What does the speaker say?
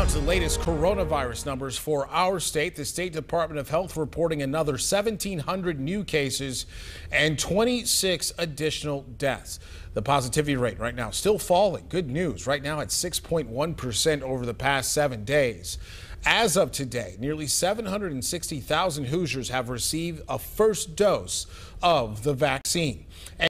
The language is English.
to the latest coronavirus numbers for our state. The State Department of Health reporting another 1,700 new cases and 26 additional deaths. The positivity rate right now still falling. Good news. Right now at 6.1% over the past 7 days. As of today, nearly 760,000 Hoosiers have received a first dose of the vaccine.